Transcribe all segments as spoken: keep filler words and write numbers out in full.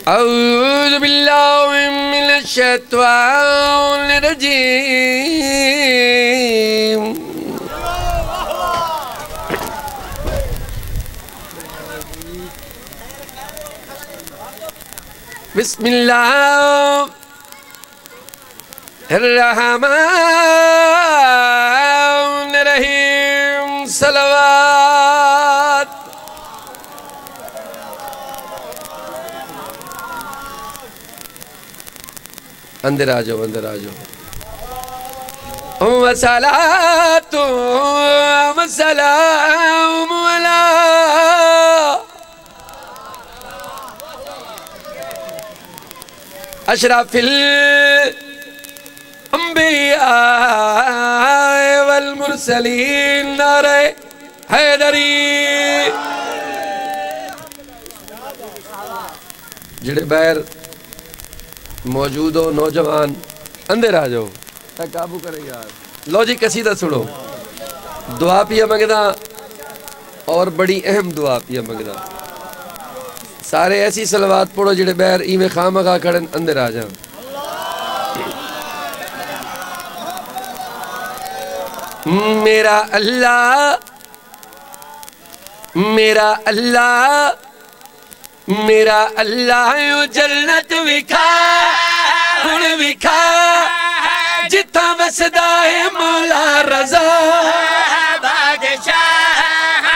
औज़ु बिल्लाहि मिनश शैतानिर रजीम। बिस्मिल्लाहिर्रहमानिर्रहीम। सलवात। अंदर आ जाओ, अंदर आ जाओ। वसलातु वसलामु अला अशरफिल अंबिया वल मुरसलीन। नारे हैदरी। जिड़े बैर मौजूद हो नौजवान अंदर आ जाओ, काबू करे यार। लो जी कसीदा सुनो। दुआ पिया मंगदा और बड़ी अहम दुआ पिया मंगदा। सारे ऐसी सलवात पढ़ो जिड़े बैर इवें खामखा खड़न। अंदर आ जाओ। मेरा अल्लाह मेरा अल्लाह मेरा अल्लाह जन्नत विखा हुण विखा जिथा वसदा है मौला रज़ा बादशाह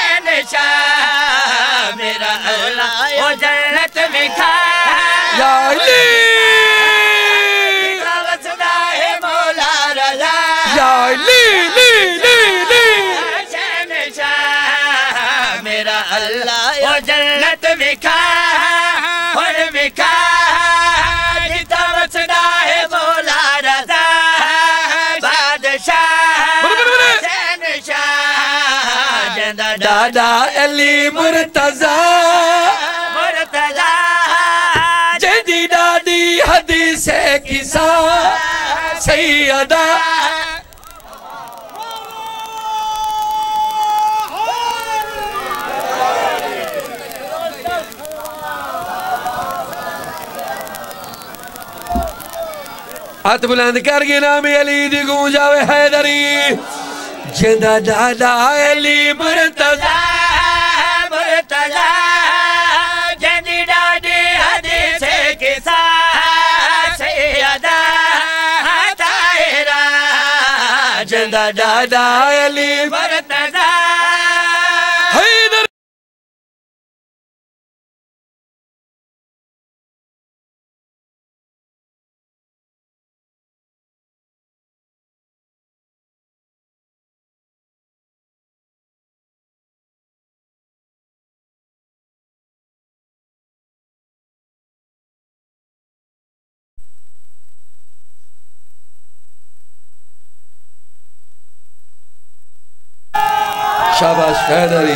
शहंशाह। मेरा अल्लाह ओ जन्नत विखा या अली जिथा वसदा है मौला रज़ा या अली ली ली ली शहंशाह। मेरा अल्लाह ओ जन्नत विखा हुण विखा जिथा वसदा है मौला रज़ा बादशाह शहंशाह। जंदा दादा अली मुर्तज़ा मुर्तज़ा जदी दादी हदीस किसा सैयदा। हाथ बुलंद करके नाम अली दी गूंज आवे हैदरी। जिंदा दादा अली मुर्तज़ा मुर्तज़ा जदी दादी हदीस किसा सैयदा ताहिरा। जिंदा दादा अली मुर्तज़ा हैदरी। शाबाश हैदरी,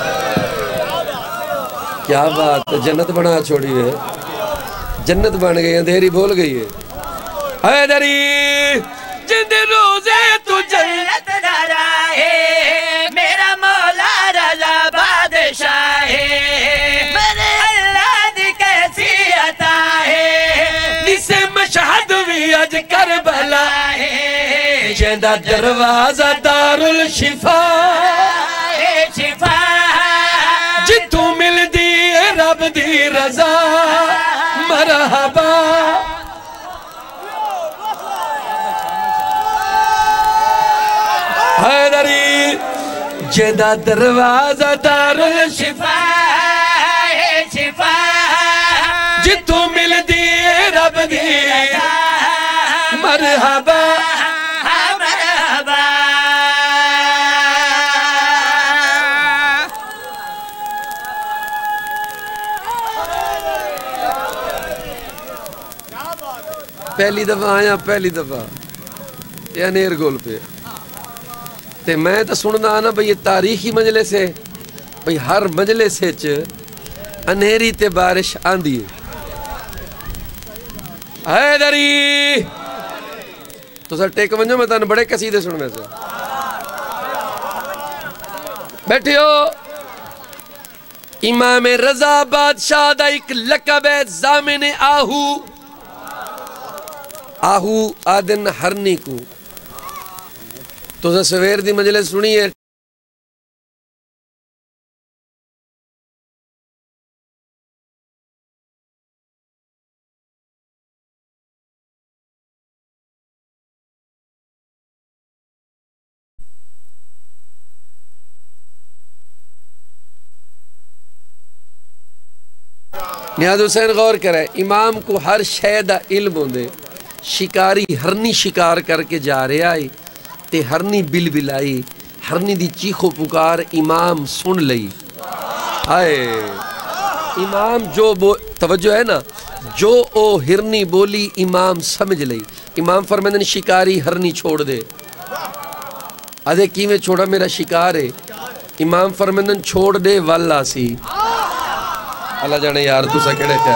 क्या बात है। जन्नत बना छोड़ी है, जन्नत बन गई, अंधेरी बोल गई है हैदरी। जिंद रोजे तू जन्नत दारा है मेरा मौला रज़ा बादशाह है। मेरे अल्लाह दी कैसी अता है जिसे मशहद भी अज करबला है। जिंदा दरवाजा दारुल शिफा शिफा जितू मिलदी है रब दी रज़ा मरहबा। हैदरी जिंदा दरवाजा दारुल शिफा शिफा जितू मिलदी है रब दी मरहबा। पहली दफा आया, पहली दफा अनेर गोल पे ते मैं तो सुनना ना भाई ये तारीखी मजले से भाई हर मजले से च अनेरी ते बारिश आंदी है। हैदरी तो सर टेक वंजो, मैं तुम बड़े कसीदे सुनने से बैठियो। इमाम रजा बादशाह दा एक लकब है जामिन आहू। आहू आदन हरनी को तो सवेर दी मजलिस सुनी है। नियाज हुसैन गौर करे, इमाम को हर शय दा इल्म होंदे। शिकारी हरनी शिकार करके जा रहा है ते हरनी बिल बिलाई, हरनी दी चीखो पुकार इमाम सुन लई। हाय इमाम जो बो तवज्जो है ना, जो ओ हिरनी बोली इमाम समझ लई। इमाम फरमाते शिकारी हरनी छोड़ दे। अदे किवें छोड़ा, मेरा शिकार है। इमाम फरमाते छोड़ दे वाला सी। अल्लाह जाने यार तुसा केड़े थे।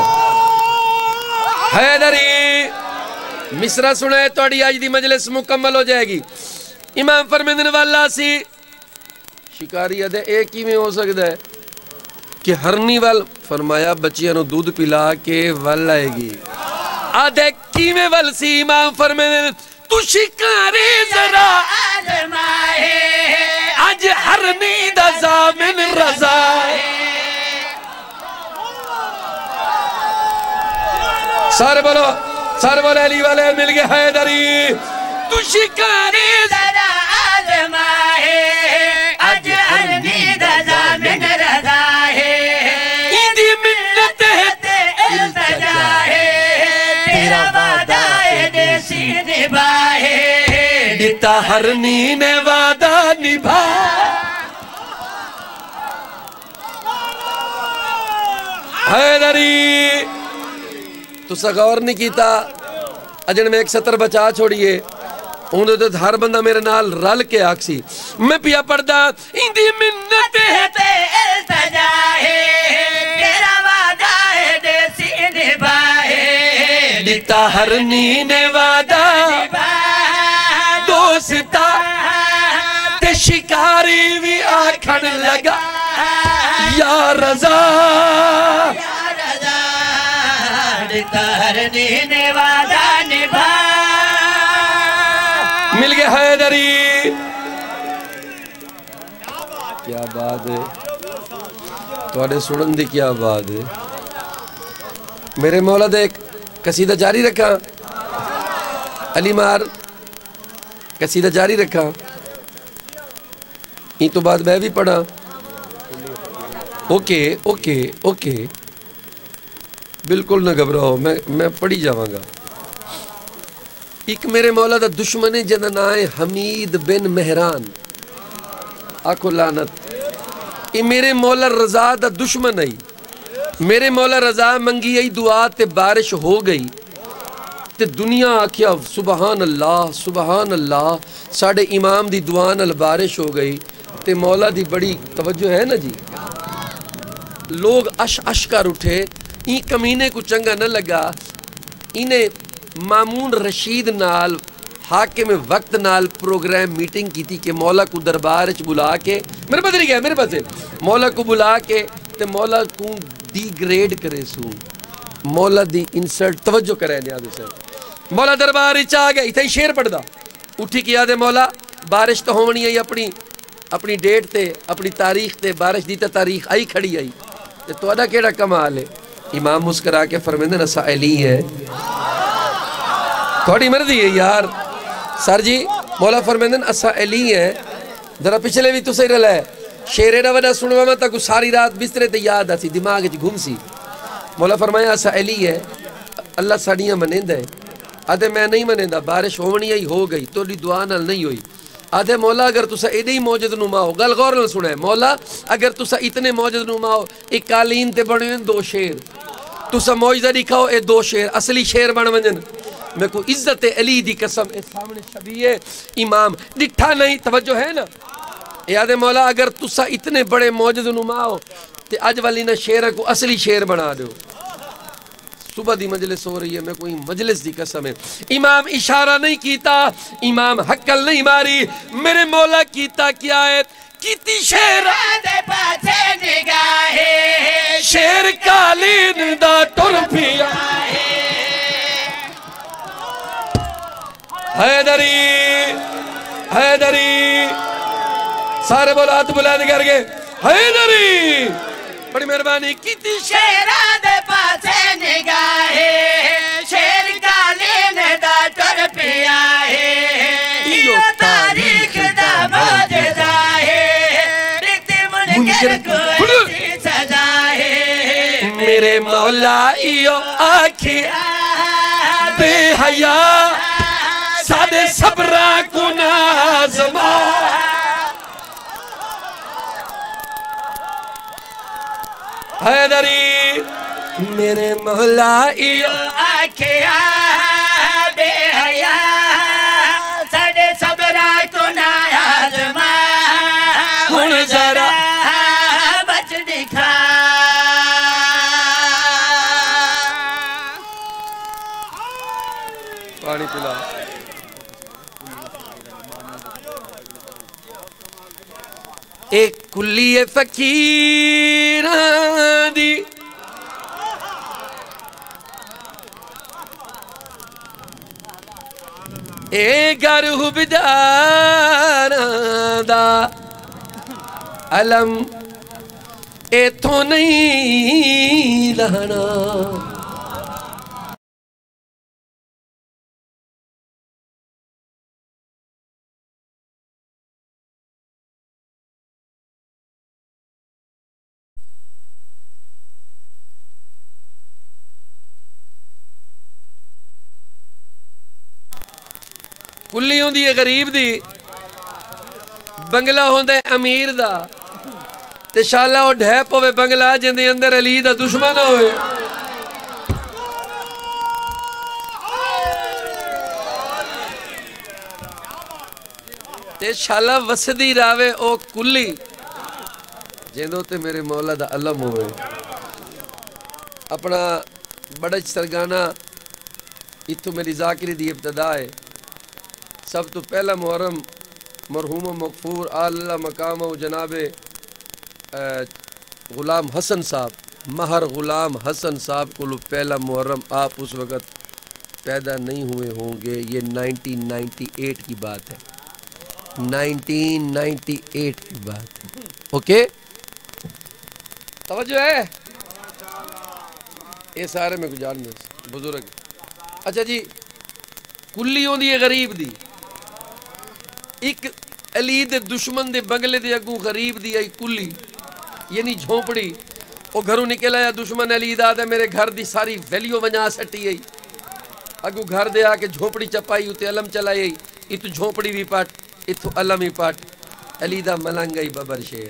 हैदरी मिसरा सुने थोड़ी आज दी मजलिस मुकम्मल हो जाएगी। इमाम फरमाते वाला सी। शिकारी अदे ए किवें हो सकदा है कि हरनी वाल फरमाया बच्चियां नु दूध पिला के वल आएगी। आधे किवें वल सी। इमाम फरमाते तू शिकारी जरा आजमाए, आज हरनी दा जामिन रजा। सारे बोलो, सारे बोले अली वाले मिल गए हैदरी। तू शिकारी जरा आजमाए, आज हरनी दा जामिन रजा है। इंदी मिन्नत है ते इल्तिजा है, तेरा वादा है देसी निभाए। दिता हरनी ने वादा निभा। हैदरी तुसा गौर नहीं किया। अजन में एक सत्र बचा छोड़िए, उन्होंने तो हर बंदा मेरे नाल रल के आखसी मैं पिया पढ़दा। इंदी मिन्नत है ते इल्तिजा है, तेरा वादा है देसी निभाए। दिता हरनी ने वादा दोस्ता ते शिकारी भी आखन लगा या रजा। हरनी ने वादा निभा। मिल गया हैदरी। क्या बात है, थोड़े सुनन दी क्या बात है। मेरे मौला दे कसीदा जारी रखा। अली मार कसीदा जारी रखा। ई तो बाद मैं भी पढ़ा। ओके ओके ओके बिल्कुल ना घबराओ, मैं मैं पढ़ी जावांगा। एक मेरे मौला दा दुश्मन है जिहदा नाम है हमीद बिन मेहरान। आखो लानत। ये मेरे मौला रजा दा दुश्मन है। मेरे मौला रजा मंगी आई दुआ ते बारिश हो गई ते दुनिया आखिया सुबहान अल्लाह सुबहान अल्लाह। साढ़े इमाम दी दुआ नाल बारिश हो गई ते मौला दी बड़ी तवज्जो है ना जी। लोग अश अश कर उठे। ई कमीने को चंगा न लगा। इन्हें मामून रशीद नाल हाकिम वक्त नाल प्रोग्राम मीटिंग की थी कि मौला को दरबार च बुला के मेरे पास नहीं गया मेरे पास मौला को बुला के ते मौला को डी ग्रेड करे सू। मौला दी इंसल्ट तवज्जो करे न्याज हुसैन। मौला दरबार च आ गए। इतना शेर पढ़दा उठी कि याद मौला बारिश तो होनी आई अपनी अपनी डेट ते अपनी तारीख ते बारिश दी तो तारीख आई खड़ी आई ते तुहाडा केड़ा कमाल है। इमाम मुस्करा के फरमाते असा अली है। थोड़ी मर्जी है यार सर जी। मौला फरमाते असा अली है। जरा पिछले भी तुसे रला है शेर एडा वड्डा सुनवा मैं तक सारी रात बिस्तरे ते याद आसी दिमाग च घूम सी। मौला फरमाया असा अली है। अल्लाह साड़ियाँ मनेंदा है। आधे मैं नहीं मनेंदा बारिश होनी आई हो गई तोड़ी दुआ नाल नहीं हुई। आधे मौला अगर तुसा एडे ही मौजद नुमा हो गल गौर नाल सुने। मौला अगर तुसा इतने मौजद नुमा हो एक कालीन ते बने दो शेर तुसा मौजदा दिखाओ ए दो शेर असली शेर बन वजन। मैं को इज्जत अली दी कसम ए सामने शबीए इमाम दिठा नहीं तवज्जो है ना। याद मौला अगर तुसा इतने बड़े मौजद नुमा हो ते अज वाली ना शेर को असली शेर बना दो। सुबह दी मजलिस हो रही है मैं कोई मजलिस दी कसम है। इमाम इशारा नहीं कीता इमाम हक्कल नहीं मारी मेरे मौला कीता क्या है कीती शेर दे पाछे निगाह पिया है, शेर कालीन दा टुर पिया हैदरी हैदरी सारे बोल हाथ बुलंद करके हैदरी बड़ी मेहरबानी की शेरा दे पासे निगाहे शेर कालीन दा टुर पिया है यो तारीख दा मौजूदा है देखते मुनकर को सजा है मेरे मौला इयो आखिया बेहया सादे सबरा को नाज़मा हैदरी मेरे मौला इयो आखिया बेहया सादे सबरा को नाज़मा हुन जरा बच दिखा पानी पिला एक कुल्ली फकीर दी ए घर हुबदार दा अलम एथों नहीं लहना कुल्ली होंदी है गरीब दी बंगला होंदा है अमीर दा ते शाला ओ ढह पवे बंगला जिंदे अंदर अली दा दुश्मन होए ते शाला वसदी रावे ओ कुल्ली जिंदो ते मेरे मौला दा अलम होए अपना बड़ा सरगाना इत्थों मेरी जाकिरी दी इब्तदा है सब तो पहला मुहर्रम मरहूम मगफूर आला मकाम जनाब गुलाम हसन साहब महर गुलाम हसन साहब को पहला मुहर्रम आप उस वक़्त पैदा नहीं हुए होंगे ये नाइनटीन नाइंटी एट की बात है नाइनटीन नाइंटी एट की बात है ओके तवज्जो है ये सारे में गुजार में बुजुर्ग अच्छा जी कुल्ली होंदी है गरीब दी एक अली दे दुश्मन दे बंगले दे अगू गरीब दी आई कुल्ली यानी झोंपड़ी वो घरों निकल आया दुश्मन अली दा ते मेरे घर दी सारी वैल्यू वजा सटी आई अगू घर दे आके झोंपड़ी चपाई उते अलम चलाई इतु झोंपड़ी भी पट इतु अलम ही पट अली दा मलंग आई बबर शेर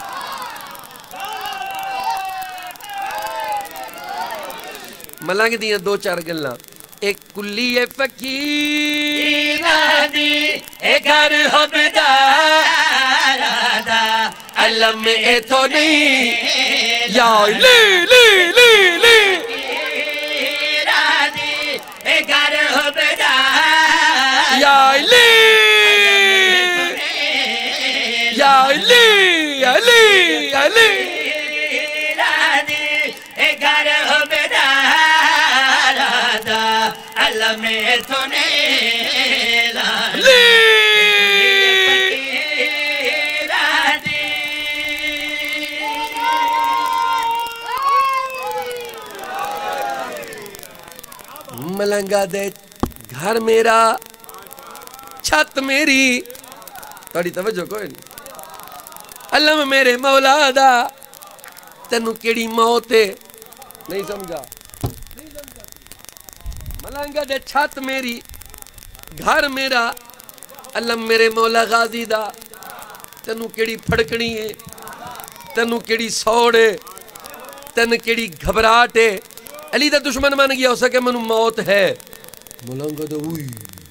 मलंग दियां दो चार गल्लां एक कुल्ली है फकीर दी ए घर हुबदार दा अलम ए तो नहीं या ली ली ली ली दी ए घर हुबदार या ली या ली अली अली दी ए घर हुबदार दा अलम ए तो नहीं ली मलंगा दे घर मेरा छत मेरी तड़ी तवज्जो कोई नहीं अलम मेरे मौला दा तेनू केड़ी मौत है नहीं समझा मलंगा दे छत मेरी घर मेरा अलम मेरे मौला गाजी दा तेनू केड़ी फड़कनी है तेनू केड़ी सौड़ है तेन केड़ी घबराहट है अली दा दुश्मन मन गया हो सके मनु मौत है मलंगा दे उई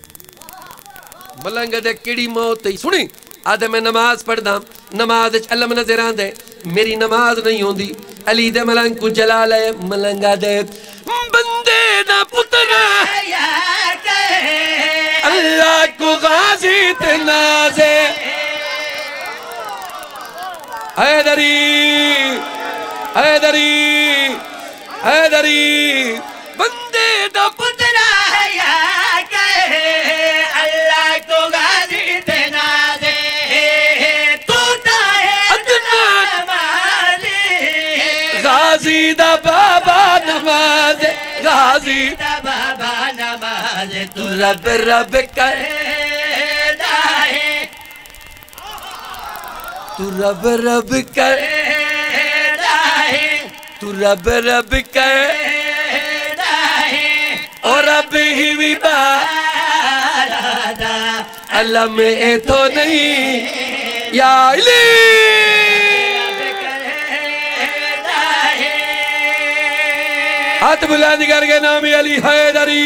मलंगा दे केड़ी मौत है सुनी आदे मैं नमाज पढ़दा नमाज विच अलम नजर आंदे मेरी नमाज नहीं होंदी अली दे मलंग को जला ले मलंगा दे बंदे दा पुत्रा अल्लाह को गाजी ते नाजे हैदरी हैदरी हैदरी बंदे दा पुत्रा है या कहे अल्लाह को गाजी देना दे तू ताहे अदनान वाली गाजी दा बाबा नमाज गाजी दा बाबा नमाज तू रब रब कर दाहे तू रब रब कर दाहे तू रब रब कर और रब ही भी बारादा अल्लाह में तो नहीं या इली हाथ बुलंद करके नाम अली हैदरी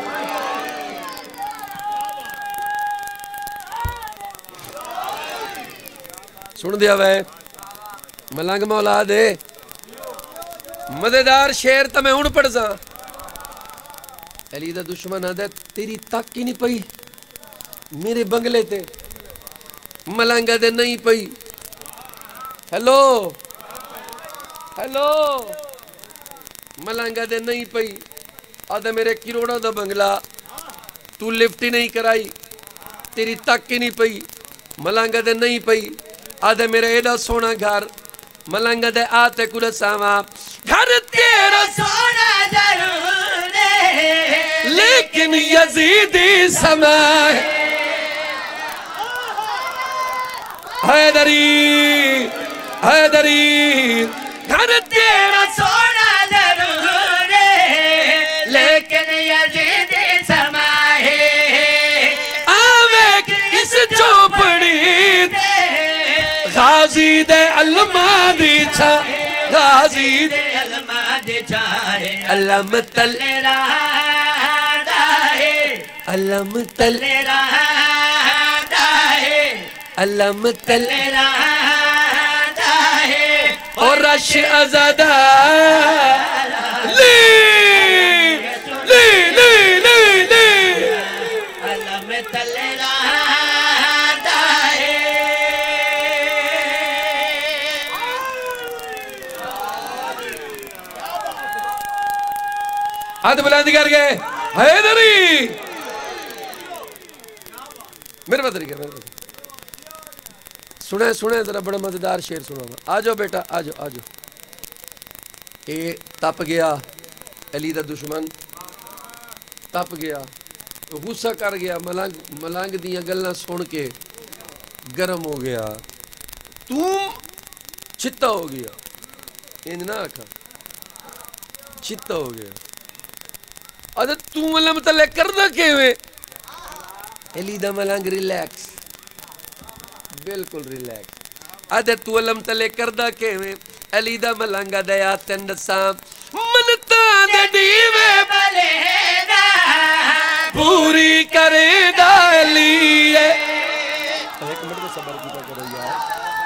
सुन दिया वै मलंग मौला दे मजेदार शेर तो मैं हूं पढ़ सा अली दा दुश्मन आदा तेरी तक ही नहीं पई मेरे बंगले ते मलंग दे नहीं पई हेलो हेलो मलंग दे नहीं पई आदा मेरे करोड़ों दा बंगला तू लिफ्ट ही नहीं कराई तेरी तक ही नहीं पई मलंग दे नहीं पई आदे मेरे एडा सोना घर मलंग दे आते कुरसावा घर तेरा सोना जरूर लेकिन यजीदी समय हैदरी हैदरी घर तेरा सोना जरूर लेकिन यजीदी समय आवे इस चौपड़ी गाजी दे अलमा दी छा गाजी दे अलमा दे चाहे अलम तल अलम तल अलम तल और रश अज़ादा ली ली ली ली ली अलम हाथ बुलंद करके हैदरी मेरे पास तरीका मेरे पास सुने सुने जरा बड़ा मजेदार शेर सुना आ जाओ बेटा आ जाओ आ जाओ ये तप गया अली दा दुश्मन तप गया गुस्सा कर गया मलंग मलंग दियां गल्लां सुन के गर्म हो गया तू चित्ता हो गया इंज ना आखा चित्ता हो गया अरे तू मतलब तले करदा किवें अली दा मलंग रिलैक्स बिल्कुल रिलैक्स अदे तू अलम तले करदा किवें अली दा मलंग दया तंद सा मनता दे दीवे बलेदा पूरी करेदा अली एक मिनट में सब्र कीता करो यार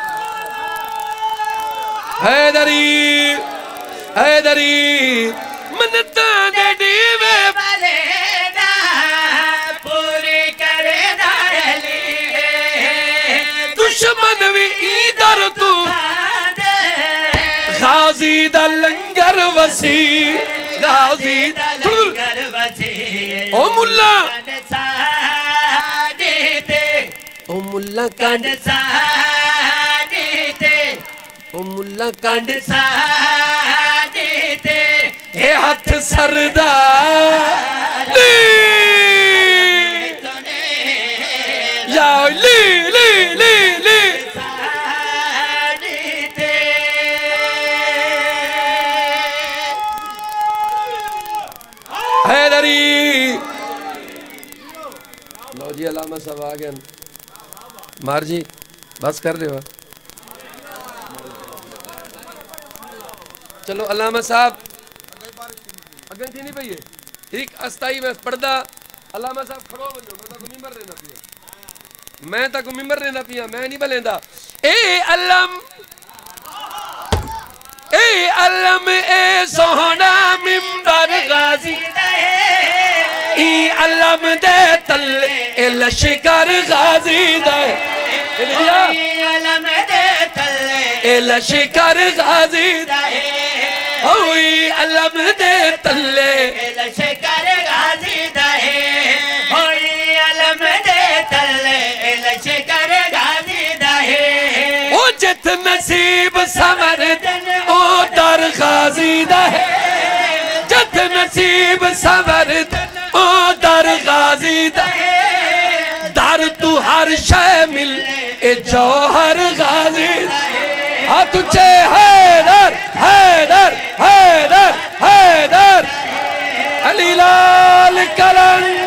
हैदरी हैदरी मनता दे दीवे बलेदा पूरी करेदा अली दुश्मन भी इधर तू गाजी दा लंगर वसी गाजी लंगर वसी ओ मुल्ला सादे ओ मुल्ला कांड सादे ओ मुल्ला कांड सादे ए हाथ सरदा या ली ली ली ली हैदरी लो जी अलामा साहब आ गए मार जी बस कर रहे हो चलो अलामा साहब अगन थी नहीं पई ठीक अस्थाई में पर्दा अलामा साहब खड़ो बनो मैं तो मिंबर रहना पिया मैं तक मिंबर रहना पिया मैं नहीं बलेंदा ए अलम ए अलम ए सोहना मिंबर गाजी ई अलम दे तले ए लश्कर गाजी दे अलम दे तले ए लश्कर गाजी दे होई अलम दे तल्ले लश्कर गाजी दहे होई अलम दे तल्ले लश्कर गाजी दहे ओ जित नसीब समर ओ दर गाजी दहे जित नसीब समर ओ दर गाजी दहे दर तू हर शय मिल ए जौहर गाजी हाँ तुझे हैदर हैदर हैदर हैदर अली लाल कलंदर